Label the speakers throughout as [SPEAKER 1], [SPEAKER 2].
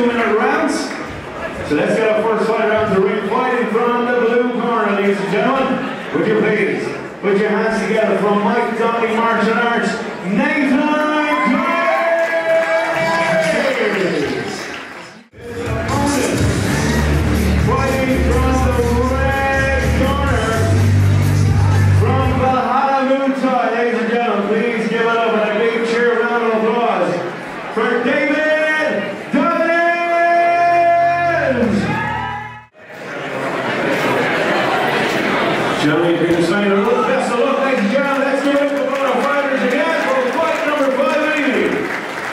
[SPEAKER 1] 2-minute rounds. So let's get our first fighter out to the ring, fighting from the blue corner, ladies and gentlemen. Would you please put your hands together from Mike Donnelly Martial Arts, Nathan for David Dobbins! Johnny Green signing a little best of luck, ladies and gentlemen. Let's give it up for our fighters again for fight number 580.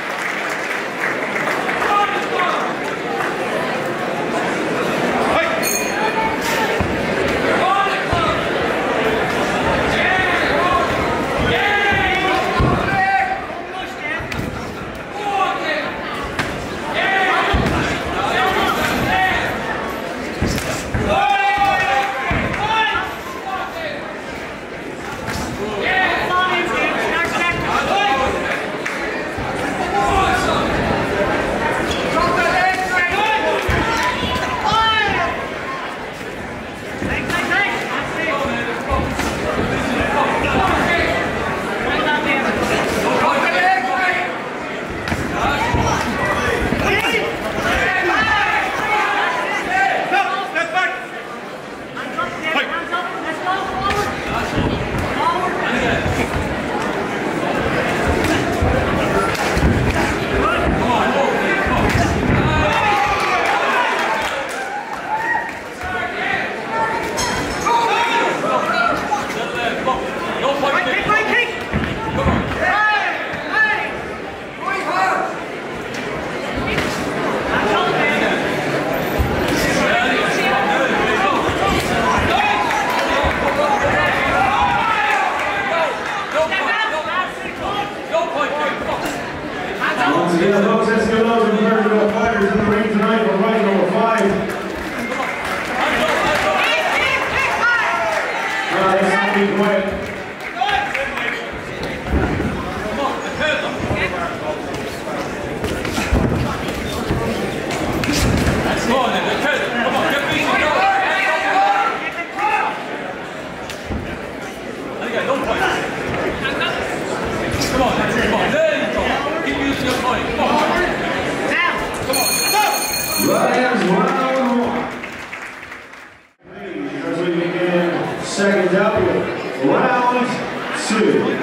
[SPEAKER 1] Once again, folks, let's give those incredible fighters in the ring tonight for fight number 5. Let's not be quiet. As we begin second up with round 2.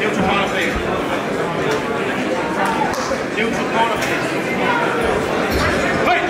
[SPEAKER 2] Neutral corner, please. Neutral corner, please. Wait!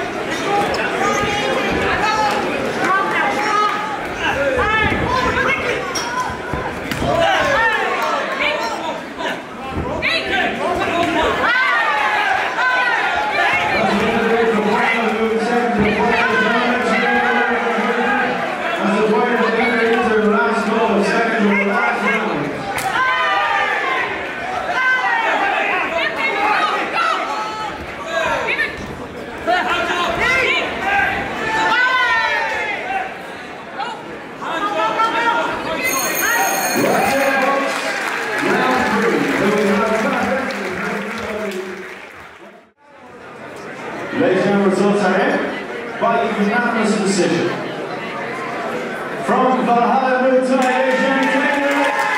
[SPEAKER 1] Ladies and gentlemen, results are in by unanimous decision. From Valhalla Blue tonight, ladies and gentlemen,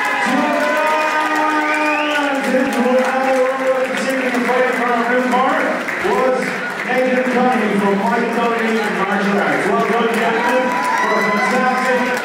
[SPEAKER 1] the fight from our blue corner was Nathan Cunningham from Mike Cunningham Martial Arts. Well done, gentlemen, for a fantastic